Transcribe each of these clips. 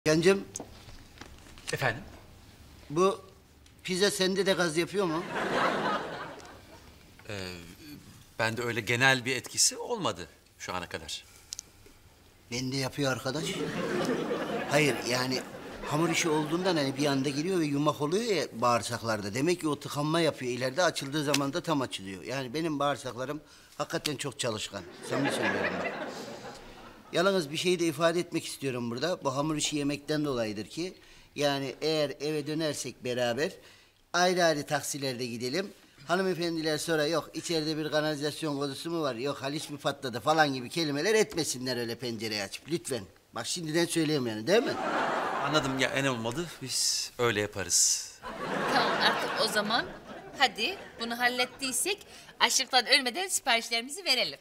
Cancım, Efendim? bu pizza sende de gaz yapıyor mu? Bende öyle genel bir etkisi olmadı şu ana kadar. Bende yapıyor arkadaş. Hayır yani hamur işi olduğundan hani bir anda giriyor ve yumak oluyor ya bağırsaklarda. Demek ki o tıkanma yapıyor. İleride açıldığı zaman da tam açılıyor. Yani benim bağırsaklarım hakikaten çok çalışkan. Samimi söylüyorum bak. Yalnız bir şeyi de ifade etmek istiyorum burada. Bu hamur işi yemekten dolayıdır ki... yani eğer eve dönersek beraber ayrı ayrı taksilerde gidelim. Hanımefendiler sonra yok içeride bir kanalizasyon kodusu mu var, yok Haliç mi patladı falan gibi kelimeler etmesinler öyle pencereyi açıp lütfen. Bak şimdiden söyleyeyim yani, değil mi? Anladım ya, en olmadı biz öyle yaparız. Tamam artık o zaman hadi bunu hallettiysek açlıktan ölmeden siparişlerimizi verelim.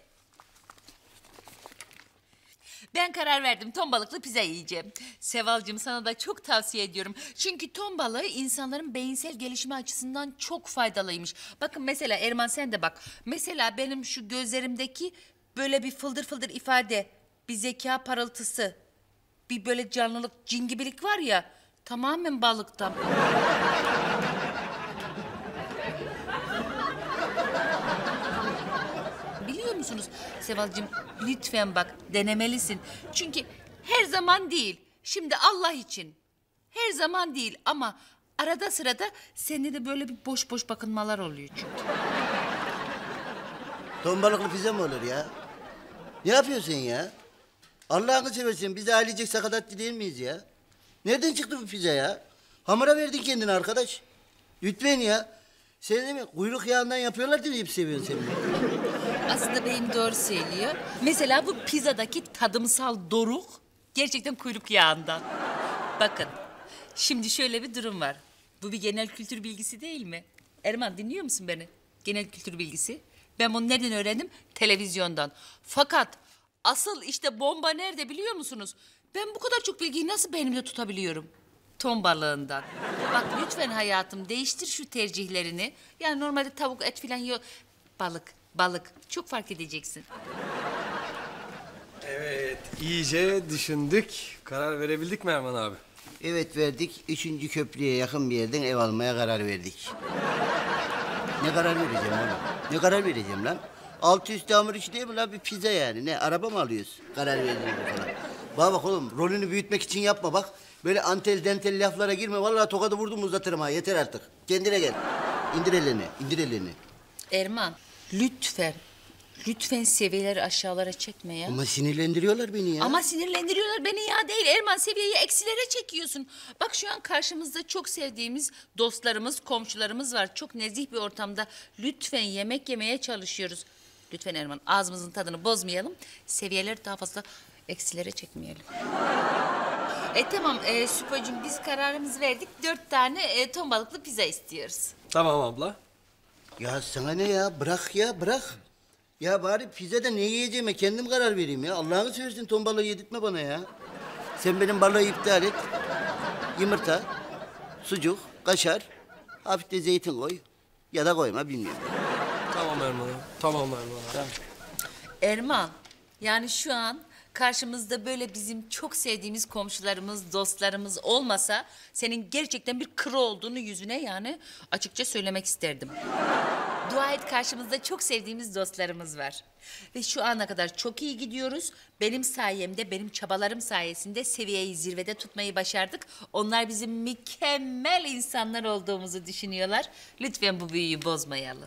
Ben karar verdim, ton balıklı pizza yiyeceğim. Sevalcığım, sana da çok tavsiye ediyorum. Çünkü ton balığı insanların beyinsel gelişimi açısından çok faydalıymış. Bakın mesela Erman, sen de bak. Mesela benim şu gözlerimdeki böyle bir fıldır fıldır ifade, bir zeka parıltısı, bir böyle canlılık, cingibilik var ya, tamamen balıktan. Biliyor musunuz Sevalcığım, lütfen bak, denemelisin. Çünkü her zaman değil, şimdi Allah için her zaman değil ama arada sırada sende de böyle bir boş boş bakınmalar oluyor çünkü. Ton balıklı pizza mı olur ya? Ne yapıyorsun ya? Allah'ını seversen biz ailecek sakatatçı değil miyiz ya? Nereden çıktı bu pizza ya? Hamura verdin kendini arkadaş. Lütfen ya. Sen değil mi? Kuyruk yağından yapıyorlar diye hep seviyorsun sen bunu. Aslında benim doğru söylüyor. Mesela bu pizzadaki tadımsal doruk gerçekten kuyruk yağından. Bakın, şimdi şöyle bir durum var. Bu bir genel kültür bilgisi değil mi? Erman, dinliyor musun beni? Genel kültür bilgisi. Ben bunu nereden öğrendim? Televizyondan. Fakat asıl işte bomba nerede biliyor musunuz? Ben bu kadar çok bilgiyi nasıl beynimde tutabiliyorum? Ton balığından. Bak lütfen hayatım, değiştir şu tercihlerini. Yani normalde tavuk, et falan yok. Balık. Çok fark edeceksin. Evet, iyice düşündük. Karar verebildik mi Erman abi? Evet verdik. 3. köprüye yakın bir yerden ev almaya karar verdik. Ne karar vereceğim oğlum? Ne karar vereceğim lan? Altı üstü hamur işi değil mi lan? Bir pizza yani. Ne araba mı alıyoruz? Karar verdiğinde falan. Bana bak oğlum, rolünü büyütmek için yapma bak. Böyle antel dentel laflara girme. Vallahi tokadı vurdum uzatırım ha. Yeter artık. Kendine gel. İndir elini, indir elini. Erman, lütfen seviyeleri aşağılara çekme ya. Ama sinirlendiriyorlar beni ya. Ama sinirlendiriyorlar beni ya değil. Erman, seviyeyi eksilere çekiyorsun. Bak şu an karşımızda çok sevdiğimiz dostlarımız, komşularımız var. Çok nezih bir ortamda lütfen yemek yemeye çalışıyoruz. Lütfen Erman, ağzımızın tadını bozmayalım. Seviyeleri daha fazla eksilere çekmeyelim. Tamam Süpocuğum, biz kararımızı verdik. 4 tane ton balıklı pizza istiyoruz. Tamam abla. Ya sana ne ya? Bırak ya, bırak. Ya bari pizzada ne yiyeceğime kendim karar vereyim ya. Allah'ını seversen ton balığı yedirtme bana ya. Sen benim balığı iptal et. Yumurta, sucuk, kaşar, hafif de zeytin koy. Ya da koyma, bilmiyorum. Tamam Erman abi. Tamam Erman abi. Erman, yani şu an karşımızda böyle bizim çok sevdiğimiz komşularımız, dostlarımız olmasa senin gerçekten bir kro olduğunu yüzüne yani açıkça söylemek isterdim. Dua et, karşımızda çok sevdiğimiz dostlarımız var. Ve şu ana kadar çok iyi gidiyoruz. Benim sayemde, benim çabalarım sayesinde seviyeyi zirvede tutmayı başardık. Onlar bizim mükemmel insanlar olduğumuzu düşünüyorlar. Lütfen bu büyüyü bozmayalım.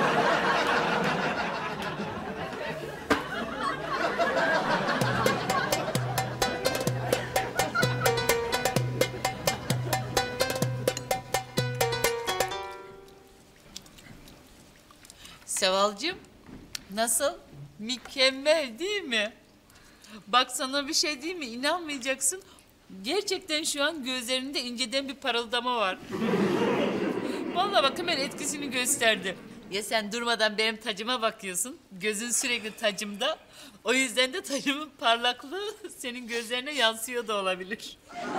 Sevalcığım, nasıl? Mükemmel değil mi? Bak sana bir şey değil mi? İnanmayacaksın. Gerçekten şu an gözlerinde inceden bir parıldama var. Vallahi bak, hemen etkisini gösterdi. Ya sen durmadan benim tacıma bakıyorsun. Gözün sürekli tacımda. O yüzden de tacımın parlaklığı senin gözlerine yansıyor da olabilir.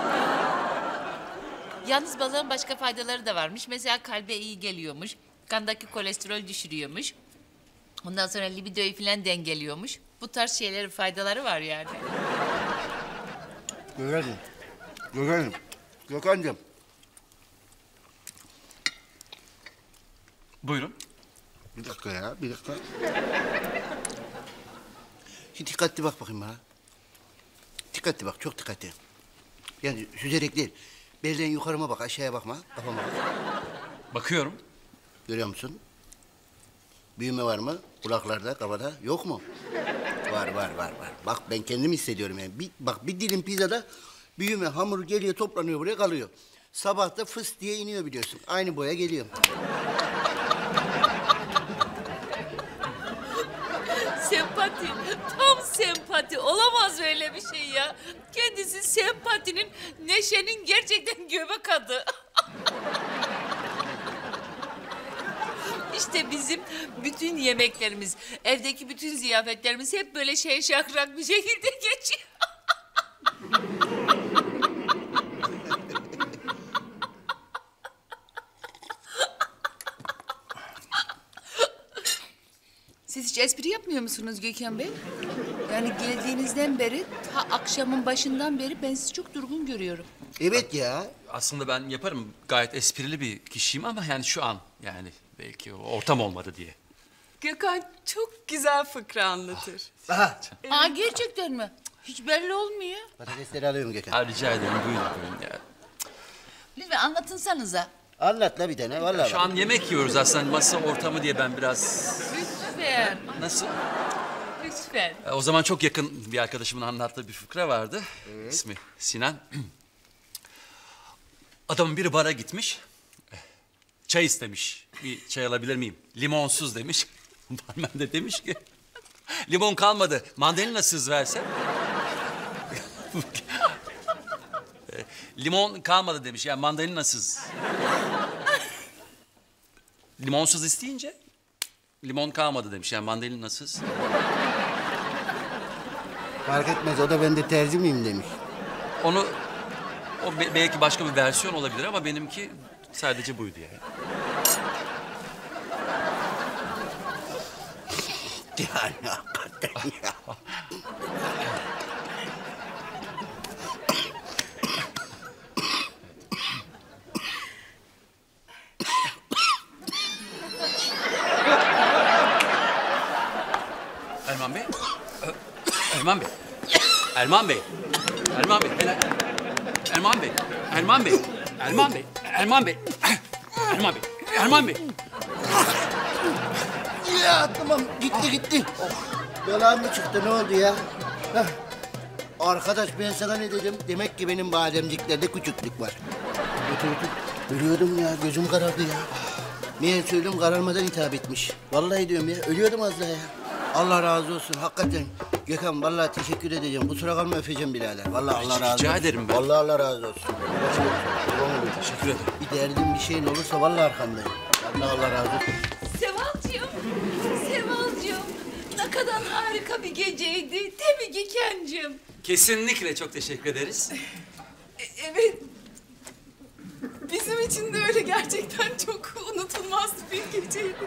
Yalnız balığın başka faydaları da varmış. Mesela kalbe iyi geliyormuş. Kandaki kolesterol düşürüyormuş. Ondan sonra libidoyu falan dengeliyormuş. Bu tarz şeylerin faydaları var yani. Öyle. Gökhan'ım. Gökhan'cığım. Buyurun. Bir dakika ya, bir dakika. Şimdi dikkatli bak bakayım bana. Dikkatli bak, çok dikkatli. Yani süzerek değil. Belden yukarıma bak, aşağıya bakma. Kafama bak. Bakıyorum. Görüyor musun? Büyüme var mı? Kulaklarda, kafada. Yok mu? Var. Bak ben kendim hissediyorum yani. Bir dilim pizzada büyüme, hamur geliyor, toplanıyor buraya, kalıyor. Sabah da fıs diye iniyor biliyorsun. Aynı boya geliyor. Sempati, tam sempati. Olamaz öyle bir şey ya. Kendisi sempatinin, neşenin gerçekten göbek adı. İşte bizim bütün yemeklerimiz, evdeki bütün ziyafetlerimiz hep böyle şakrak bir şekilde geçiyor. Siz hiç espri yapmıyor musunuz Gökhan Bey? Yani geldiğinizden beri, ta akşamın başından beri ben sizi çok durgun görüyorum. Evet ya. Aslında ben yaparım. Gayet esprili bir kişiyim ama yani şu an yani belki o ortam olmadı diye. Gökhan çok güzel fıkra anlatır. Aha. Aa gerçekten mi? Hiç belli olmuyor. Patatesleri alıyorum Gökhan. Ha, rica ederim buyurun ya. Lütfen anlatınsanıza. Anlat la bir tane vallahi. Şu an yemek yiyoruz aslında masa ortamı diye ben biraz... Lütfen, Nasıl? lütfen. O zaman çok yakın bir arkadaşımın anlattığı bir fıkra vardı. İsmi Sinan. Adamın biri bara gitmiş. Çay istemiş. Bir çay alabilir miyim? Limonsuz demiş. Barmen de demiş ki... Limon kalmadı. Mandalinasız versen. Limon kalmadı demiş. Yani mandalinasız. Limonsuz isteyince... Limon kalmadı demiş. Yani mandalinasız. Fark etmez o da ben de terzi miyim demiş. Onu... belki başka bir versiyon olabilir ama benimki sadece buydu yani. Yani hakikaten ya. Erman Bey. Erman Bey. Erman Bey. Erman Bey. Erman Bey. Erman Bey. Erman Bey. Erman Bey. Erman Bey. Erman Bey. Ya tamam gitti. Yalan mı çıktı ne oldu ya? Heh. Arkadaş ben sana ne dedim? Demek ki benim bademciklerde küçüklük var. Otur. Ölüyordum ya gözüm karardı ya. Meğer söylüyorum kararmadan hitap etmiş. Vallahi diyorum ya ölüyordum az daha ya. Allah razı olsun hakikaten. Gökhan vallahi teşekkür edeceğim. Kusura kalma öpeceğim birader. Vallahi Allah razı olsun. Rica ederim ben. Vallahi Allah razı olsun. Teşekkür ederim. Bir derdin bir şeyin olursa vallahi arkamdayım. Vallahi Allah razı olsun. Sevalcığım, ne kadar harika bir geceydi. Değil mi Gökhan'cığım? Kesinlikle çok teşekkür ederiz. Evet. Bizim için de öyle gerçekten çok unutulmaz bir geceydi.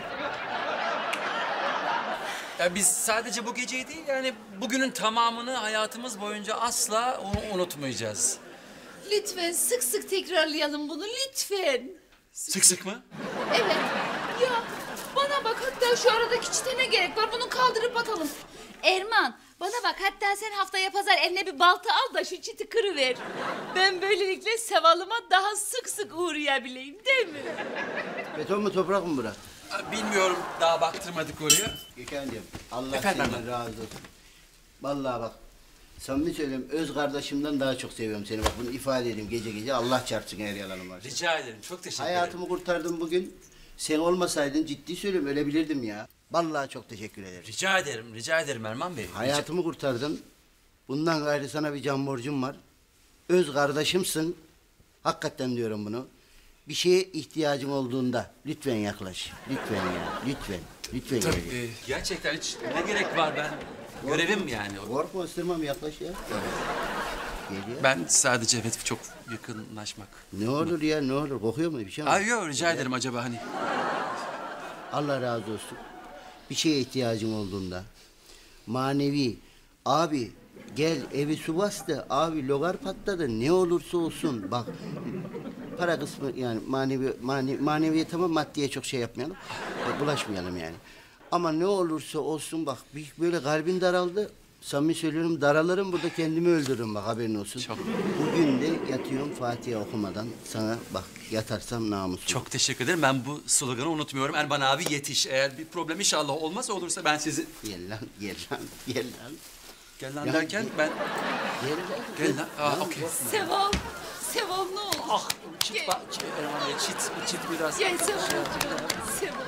Ya biz sadece bu geceyi değil yani bugünün tamamını hayatımız boyunca asla unutmayacağız. Lütfen sık sık tekrarlayalım bunu lütfen. Sık sık mı? Evet. Ya bana bak hatta şu aradaki çite ne gerek var bunu kaldırıp atalım. Erman bana bak hatta sen haftaya pazar eline bir balta al da şu çiti kırıver. Ben böylelikle Seval'ıma daha sık sık uğrayabileyim değil mi? Beton mu toprak mı bura? Bilmiyorum daha baktırmadık oraya. Gökhan'cığım Allah Efendim senden razı olsun. Vallahi bak samimi söylüyorum öz kardeşimden daha çok seviyorum seni. Bak bunu ifade edeyim gece Allah çarpsın her yalanım var. Rica ederim çok teşekkür Hayatımı kurtardın bugün. Sen olmasaydın ciddi söylüyorum ölebilirdim ya. Vallahi çok teşekkür ederim. Rica ederim Erman Bey. Hayatımı kurtardın. Bundan gayrı sana bir can borcum var. Öz kardeşimsin. Hakikaten diyorum bunu. Bir şeye ihtiyacın olduğunda lütfen yaklaş. Lütfen ya. Lütfen. Tabii, gel. gerçekten hiç ne gerek var ben görevim yani. Korkma ısırmam yaklaş ya. Geliyor. Ben sadece evet çok yakınlaşmak. Ne olur ya ne olur kokuyor mu bir şey mi? Ay yok rica ederim acaba hani. Allah razı olsun. Bir şeye ihtiyacın olduğunda manevi abi Gel evi su bastı. Abi logar patladı. Ne olursa olsun bak. Para kısmı yani maneviye tamam, maddiye çok şey yapmayalım. Bulaşmayalım yani. Ama ne olursa olsun bak bir böyle kalbin daraldı. Samimi söylüyorum daralarım burada kendimi öldürürüm bak haberin olsun. Çok. Bugün de yatıyorum Fatiha okumadan sana bak yatarsam namusum. Çok teşekkür ederim. Ben bu sloganı unutmuyorum. Erman abi yetiş. Eğer bir problem inşallah olmaz olursa ben sizi... Gel lan gel lan gel lan. Gel lan Ya, derken ben... Gel lan. Gel lan. Aa, okey. Seval. Seval ne olur. Ah, Erman Bey, çit biraz... Gel Seval. Seval.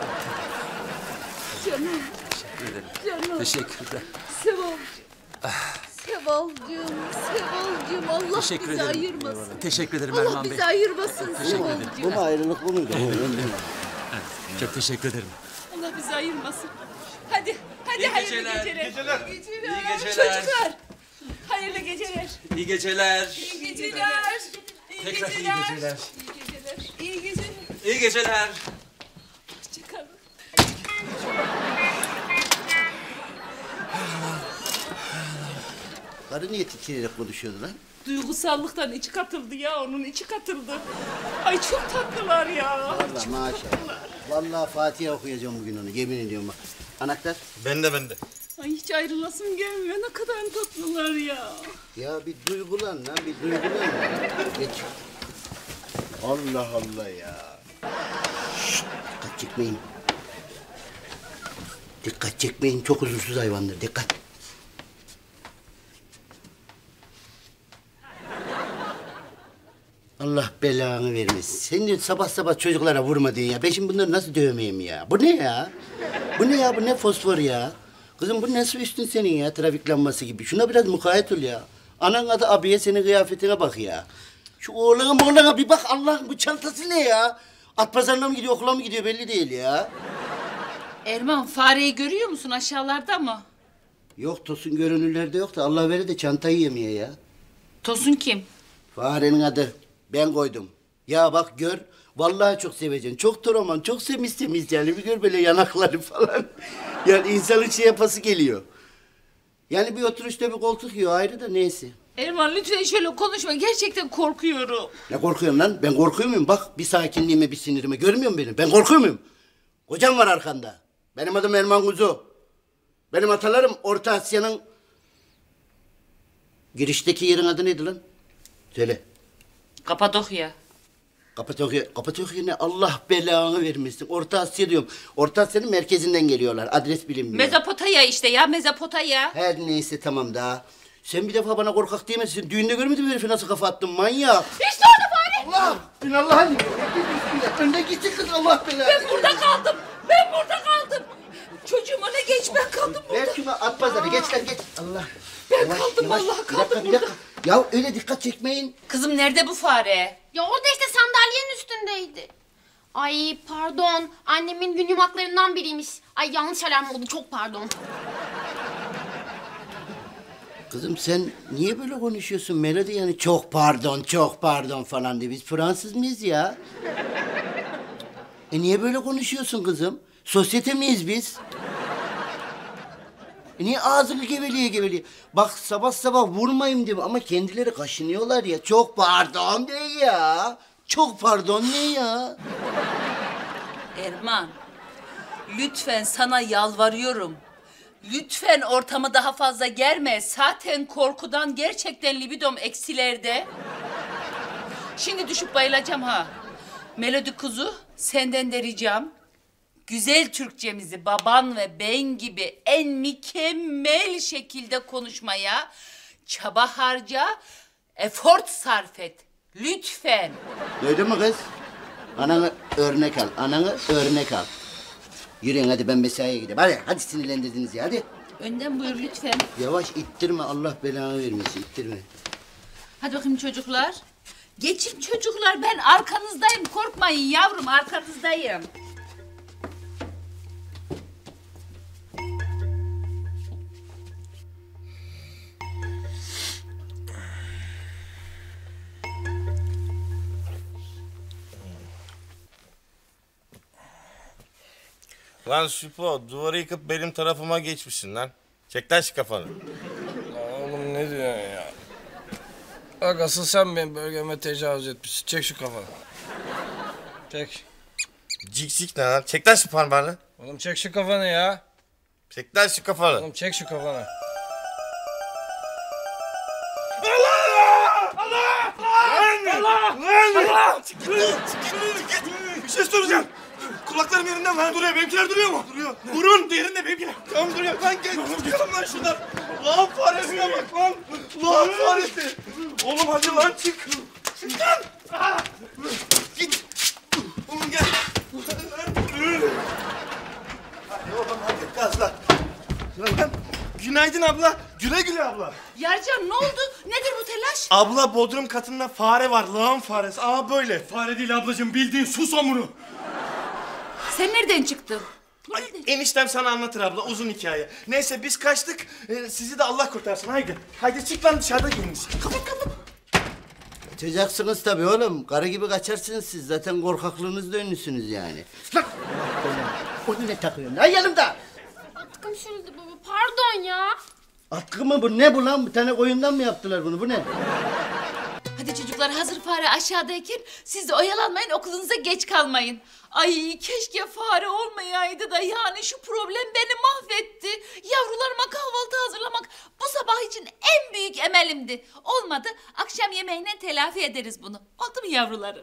Canım. Teşekkür ederim. Canım. Teşekkürler. Seval. Sevalcığım, Sevalcığım Allah Teşekkür bizi ederim. ayırmasın. Teşekkür ederim Allah Erman Bey. bizi ayırmasın Teşekkür ederim. Bu Sevalcığım. mu ayrılık bu muydu? Çok teşekkür ederim. Allah bizi ayırmasın. Hadi, hadi İyi hayırlı geceler. geceler. İyi İyi geceler. geceler. İyi geceler. Çocuklar, hayırlı geceler. İyi geceler. İyi geceler. İyi Tekrar iyi geceler. geceler. İyi geceler. İyi geceler. İyi geceler. Hoşçakalın. Karı niye titreyerek konuşuyordu lan? Duygusallıktan içi katıldı ya, onun içi katıldı. Ay çok tatlılar ya. Vallahi maşallah. Vallahi Fatiha okuyacağım bugün onu, yemin ediyorum bak. Anahtar? Bende. Ay hiç ayrılasım gelmiyor, ne kadar tatlılar ya. Ya bir duygulan lan, bir duygulan ya. Geç. Allah Allah ya. Şşt, dikkat çekmeyin. Dikkat çekmeyin, çok huzursuz hayvandır, dikkat. Allah belanı vermesin. Sen de sabah sabah çocuklara vurma diyorsun ya. Ben şimdi bunları nasıl dövmeyeyim ya? Bu ne ya? Bu ne ya? Bu ne fosfor ya? Kızım bu nasıl üstün senin ya? Trafik lambası gibi. Şuna biraz mukayyet ol ya. Anan adı abiye senin kıyafetine bak ya. Şu oğlana bir bak Allah'ım bu çantası ne ya? At pazarına mı gidiyor okula mı gidiyor belli değil ya. Erman, fareyi görüyor musun aşağılarda mı? Yok Tosun görünürlerde yok da Allah verir de çantayı yemeye ya. Tosun kim? Farenin adı. Ben koydum. Ya bak gör. Vallahi çok seveceksin. Çok toroman, çok temiz yani. Bir gör böyle yanakları falan. Yani insanın şey yapası geliyor. Yani bir oturuşta bir koltuk yiyor ayrı da neyse. Erman lütfen şöyle konuşma, gerçekten korkuyorum. Ne korkuyorsun lan? Ben korkuyor muyum? Bak bir sakinliğime, bir sinirime. Görmüyor musun beni? Ben korkuyor muyum? Kocam var arkanda. Benim adım Erman Kuzu. Benim atalarım Orta Asya'nın... Girişteki yerin adı neydi lan? Söyle. Kapadokya. Kapadokya ne? Allah belanı vermesin. Orta Asya diyorum. Orta Asya'nın merkezinden geliyorlar. Adres bilinmiyor. Mezopotamya işte ya, Mezopotamya. Her neyse tamam daha. Sen bir defa bana korkak diyemezsin. Düğünde görmedin mi herifi nasıl kafa attın manyak? İşte orada fare. Allah! Allah'ın önüne gitsin kız Allah belanı. Ben burada kaldım. Ben burada kaldım. Çocuğum öne geç, ben kaldım burada. Ver şunu at pazarı geç lan geç. Allah. Ben kaldım, vallahi kaldım Bir dakika. Ya öyle dikkat çekmeyin. Kızım nerede bu fare? Ya orada işte sandalyenin üstündeydi. Ay pardon. Annemin gün yumaklarından biriymiş. Ay yanlış alarm oldu. Çok pardon. Kızım sen niye böyle konuşuyorsun Melody yani çok pardon falan diye. Biz Fransız mıyız ya? Niye böyle konuşuyorsun kızım? Sosyete miyiz biz? Niye ağzını geveleye? Bak sabah sabah vurmayayım diye ama kendileri kaşınıyorlar ya. Çok pardon de ya. Çok pardon ne ya? Erman, lütfen sana yalvarıyorum. Lütfen ortamı daha fazla germe. Zaten korkudan gerçekten libidom eksilerde. Şimdi düşüp bayılacağım ha. Melodi kuzu, senden de ricam. Güzel Türkçemizi baban ve ben gibi en mükemmel şekilde konuşmaya çaba harca, efor sarf et. Lütfen. Duydun mu kız? Ananı örnek al. Yürüyün hadi ben mesaiye gideyim. Hadi sinirlendirdiniz ya hadi. Önden buyur lütfen. Yavaş ittirme Allah belanı vermesin ittirme. Hadi bakayım çocuklar. Geçin çocuklar, ben arkanızdayım. Korkmayın yavrum, arkanızdayım. Lan Süpo duvarı yıkıp benim tarafıma geçmişsin lan. Çek lan şu kafanı. Bak asıl sen benim bölgeme tecavüz etmişsin. Çek şu kafanı. Çek. Cik ne lan? Çek lan şu parmağını. Oğlum çek şu kafanı ya. Çek lan şu kafanı. Oğlum çek şu kafanı. Bir şey soracağım. Kulaklarım yerinde mi? Duruyor. Benimkiler duruyor mu? Duruyor. Burun yerinde benimkiler. Tamam duruyor. Lan gel. Çıkalım lan şuradan. Lan faresine bak lan. Lan faresi. Oğlum hadi lan çık. Çık lan. Ah! Git. Oğlum gel. Hadi oğlum hadi gazla. Lan. Günaydın abla. Güle güle abla. Yarcan ne oldu? Nedir bu telaş? Abla bodrum katında fare var. Lağım faresi. Aa böyle. Fare değil ablacığım. Bildiğin susamuru. Sen nereden çıktın? Ay, eniştem sana anlatır abla. Uzun hikaye. Neyse biz kaçtık. Sizi de Allah kurtarsın. Haydi. Haydi çık lan dışarıda giyiniz. Kapat kapat. Kaçacaksınız tabii oğlum. Karı gibi kaçarsınız siz. Zaten korkaklığınızda ünlüsünüz yani. Lan! Onu ne takıyorsun? Ay yanımda! Atkım şurada baba. Pardon ya. Atkı mı bu? Ne bu lan? Bir tane koyundan mı yaptılar bunu? Bu ne? Hadi çocuklar hazır fare aşağıdayken siz de oyalanmayın okulunuza geç kalmayın. Ay keşke fare olmayaydı da yani şu problem beni mahvetti. Yavrularıma kahvaltı hazırlamak bu sabah için en büyük emelimdi. Olmadı akşam yemeğine telafi ederiz bunu. Oldu mu yavrularım?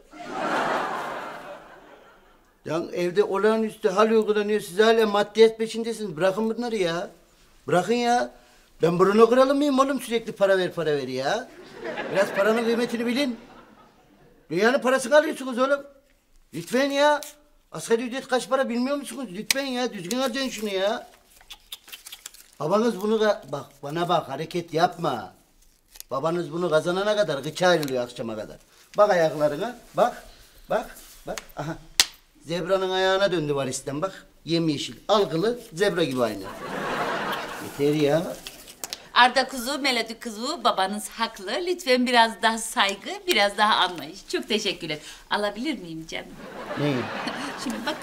Ya evde olağanüstü hal uygulanıyor. Siz hala maddiyat peşindesiniz. Bırakın bunları ya. Bırakın ya. Ben Bruno kralı mıyım oğlum sürekli para ver ya. Biraz paranın kıymetini bilin. Dünyanın parasını alıyorsunuz oğlum. Lütfen ya. Asgari ücret kaç para bilmiyor musunuz? Lütfen ya düzgün harcayın şunu ya. Babanız bunu bak bana bak hareket yapma. Babanız bunu kazanana kadar gıça ayrılıyor akşama kadar. Bak ayaklarına bak. Aha. Zebranın ayağına döndü varisten bak. Yemyeşil algılı zebra gibi aynı. Yeter ya. Arda kuzu, Melodi kuzu, babanız haklı. Lütfen biraz daha saygı, biraz daha anlayış. Çok teşekkürler. Alabilir miyim canım? Ne? Şimdi bak.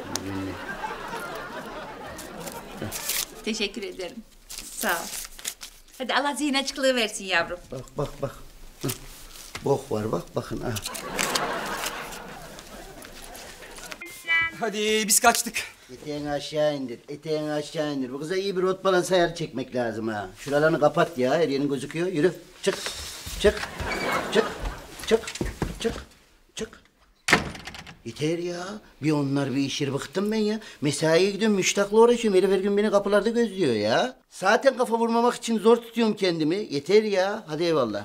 Teşekkür ederim. Sağ ol. Hadi Allah zihin açıklığı versin yavrum. Bak. Hı. Bok var bak bakın ha. Hadi biz kaçtık. Eteğini aşağı indir. Bu kıza iyi bir rot balans ayarı çekmek lazım ha. Şuralarını kapat ya, her yerin gözüküyor. Yürü, çık. Yeter ya. Bir onlar bir işir bıktım ben ya. Mesaiye gidiyorum, müştakla uğraşıyorum. Herif her gün beni kapılarda gözlüyor ya. Zaten kafa vurmamak için zor tutuyorum kendimi. Yeter ya. Hadi eyvallah.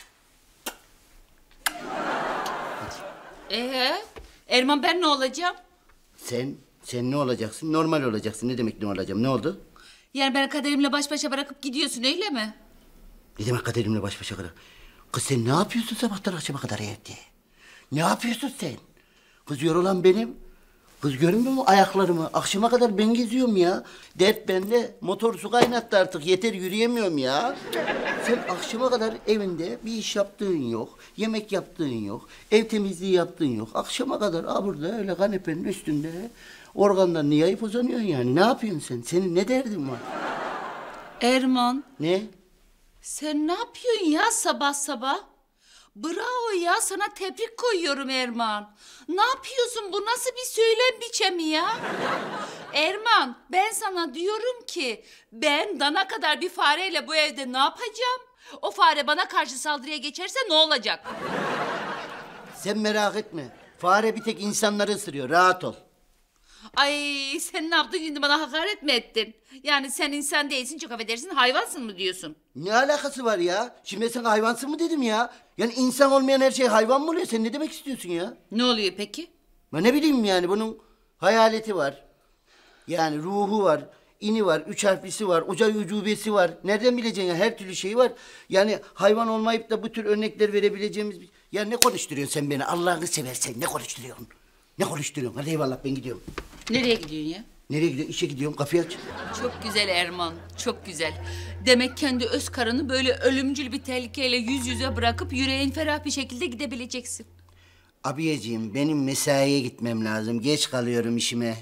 Erman ben ne olacağım? Sen ne olacaksın? Normal olacaksın. Ne demek ne olacağım? Ne oldu? Yani beni kaderimle baş başa bırakıp gidiyorsun öyle mi? Ne demek kaderimle baş başa kadar? Kız sen ne yapıyorsun sabahtan akşama kadar evde? Ne yapıyorsun sen? Kız yorulan benim. Kız görmüyor mu ayaklarımı? Akşama kadar ben geziyorum ya. Dert bende. Motor su kaynattı artık. Yeter yürüyemiyorum ya. Sen akşama kadar evinde bir iş yaptığın yok. Yemek yaptığın yok. Ev temizliği yaptığın yok. Akşama kadar burada öyle kanepenin üstünde organlarını yayıp uzanıyorsun yani. Ne yapıyorsun sen? Senin ne derdin var? Erman Ne? sen ne yapıyorsun ya sabah sabah? Bravo ya sana tebrik koyuyorum Erman. Ne yapıyorsun bu nasıl bir söylem biçemi ya? Erman ben sana diyorum ki ben dana kadar bir fareyle bu evde ne yapacağım? O fare bana karşı saldırıya geçerse ne olacak? Sen merak etme. Fare bir tek insanları ısırıyor. Rahat ol. Ay sen ne yaptın şimdi bana hakaret mi ettin? Yani sen insan değilsin çok affedersin hayvansın mı diyorsun? Ne alakası var ya? Şimdi sen hayvansın mı dedim ya? Yani insan olmayan her şey hayvan mı oluyor? Sen ne demek istiyorsun ya? Ne oluyor peki? Ben ne bileyim yani bunun hayaleti var. Yani ruhu var, ini var, üç harflisi var, uca ucubesi var. Nereden bileceksin ya? Her türlü şey var. Yani hayvan olmayıp da bu tür örnekler verebileceğimiz... Ya ne konuşturuyorsun sen beni? Allah'ını seversen ne konuşturuyorsun? Ne konuşturuyorsun? Hadi eyvallah ben gidiyorum. Nereye gidiyorsun ya? Nereye gidiyorsun? İşe gidiyorum. Kapıyı aç. Çok güzel Erman, çok güzel. Demek kendi öz karını böyle ölümcül bir tehlikeyle yüz yüze bırakıp yüreğin ferah bir şekilde gidebileceksin. Abiyeciğim benim mesaiye gitmem lazım. Geç kalıyorum işime.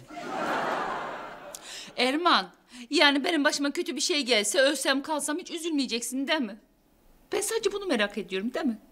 Erman, yani benim başıma kötü bir şey gelse, ölsem kalsam hiç üzülmeyeceksin değil mi? Ben sadece bunu merak ediyorum değil mi?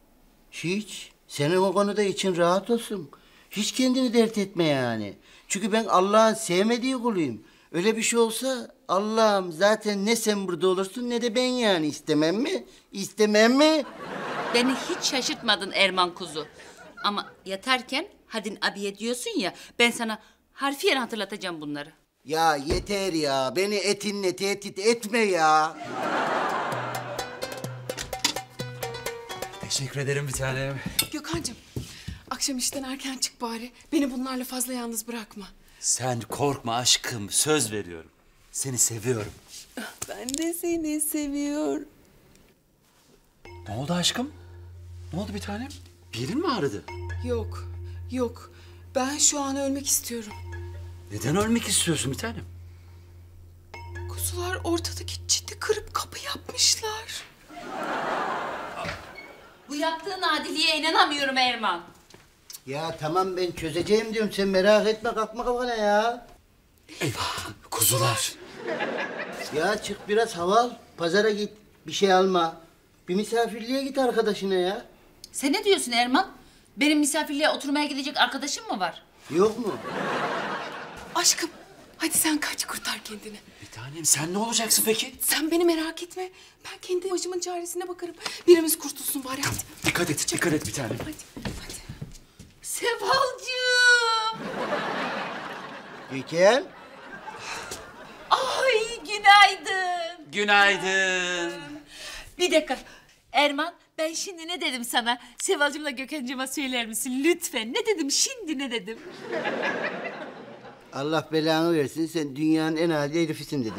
Hiç. Senin o konuda için rahat olsun. Hiç kendini dert etme yani. Çünkü ben Allah'ın sevmediği kuluyum. Öyle bir şey olsa Allah'ım zaten ne sen burada olursun ne de ben yani. İstemem mi? İstemem mi? Beni hiç şaşırtmadın Erman kuzu. Ama yatarken hadin abiye diyorsun ya, ben sana harfiyen hatırlatacağım bunları. Ya yeter ya. Beni etinle tehdit etme ya. Teşekkür ederim bir tanem. Gökhan'cığım akşam işten erken çık bari. Beni bunlarla fazla yalnız bırakma. Sen korkma aşkım, söz veriyorum. Seni seviyorum. Ben de seni seviyorum. Ne oldu aşkım? Ne oldu bir tanem? Bir yerin mi ağrıdı? Yok, yok. Ben şu an ölmek istiyorum. Neden ölmek istiyorsun bir tanem? Kuzular ortadaki çiti kırıp kapı yapmışlar. Bu yaptığın adiliğe inanamıyorum Erman. Ya tamam ben çözeceğim diyorum. Sen merak etme kalkma kafana ya. Eyvah, kuzular. Ya çık biraz hava al. Pazara git. Bir şey alma. Bir misafirliğe git arkadaşına ya. Sen ne diyorsun Erman? Benim misafirliğe oturmaya gidecek arkadaşım mı var? Yok mu? Aşkım hadi sen kaç kurtar kendini. Bir tanem sen ne olacaksın peki? Sen beni merak etme. Ben kendi başımın çaresine bakarım. Birimiz kurtulsun bari hadi. Dikkat et bir tanem. Hadi. Sevalcığım. Gökhan. Ay günaydın. Günaydın. Bir dakika. Erman, ben şimdi ne dedim sana? Sevalcığımla Gökhan'cığıma söyler misin lütfen? Ne dedim şimdi ne dedim? Allah belanı versin. Sen dünyanın en adi herifisin dedin.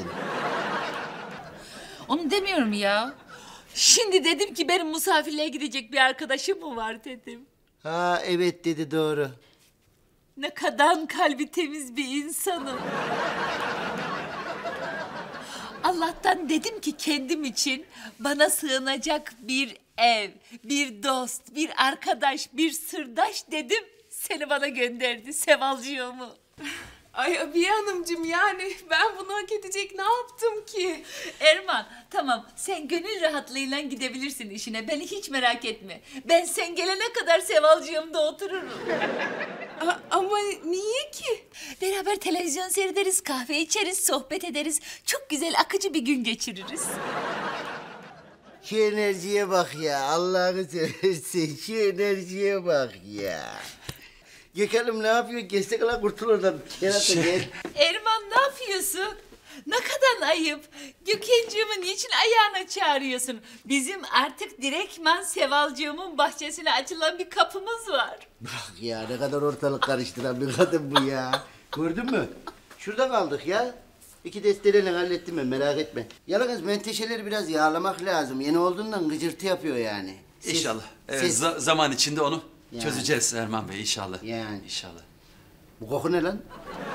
Onu demiyorum ya. Şimdi dedim ki benim misafirliğe gidecek bir arkadaşım mı var dedim. Ha evet dedi doğru. Ne kadar kalbi temiz bir insanım. Allah'tan dedim ki kendim için bana sığınacak bir ev, bir dost, bir arkadaş, bir sırdaş dedim. Seni bana gönderdi Sevalcığımı. Ay Abiye Hanımcığım yani ben bunu hak edecek ne yaptım ki? Erman tamam sen gönül rahatlığıyla gidebilirsin işine. Beni hiç merak etme. Ben sen gelene kadar Sevalcığımda otururum. Ama niye ki? Beraber televizyon seyrederiz, kahve içeriz, sohbet ederiz. Çok güzel akıcı bir gün geçiririz. Şu enerjiye bak ya. Allah'ını seversen şu enerjiye bak ya. Gökhan'ım ne yapıyor? Geçsek lan kurtul oradan. Kerata gel. Erman ne yapıyorsun? Ne kadar ayıp. Gökhan'cığımı niçin ayağına çağırıyorsun? Bizim artık direktman Sevalcığımın bahçesine açılan bir kapımız var. Bak ya ne kadar ortalık karıştıran bir kadın bu ya. Gördün mü? Şurada kaldık ya. 2 destereyle hallettim ben merak etme. Yalnız menteşeleri biraz yağlamak lazım. Yeni olduğundan gıcırtı yapıyor yani. İnşallah. Evet, ses. zaman içinde onu Yani. çözeceğiz Erman Bey inşallah. Yani. İnşallah. Bu koku ne lan?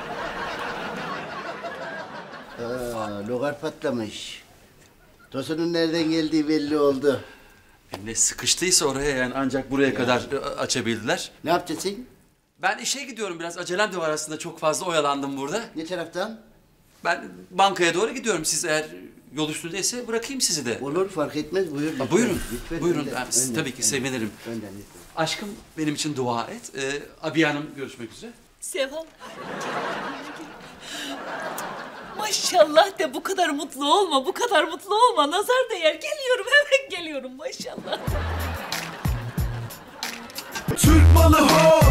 Logar patlamış. Tosunun nereden geldiği belli oldu. Ne sıkıştıysa oraya yani ancak buraya kadar açabildiler. Ne yapacaksın sen? Ben işe gidiyorum biraz acelem de var aslında çok fazla oyalandım burada. Ne taraftan? Ben bankaya doğru gidiyorum siz eğer yol üstündeyse bırakayım sizi de. Olur fark etmez buyur. Lütfen. Buyurun, Lütfen, buyurun. önden, Ben önden, tabii ki önden. sevinirim. Önden lütfen. Aşkım benim için dua et. Abiye Hanım görüşmek üzere. Seval. Maşallah de bu kadar mutlu olma, bu kadar mutlu olma. Nazar değer. Geliyorum, hemen geliyorum maşallah. Türk malı ho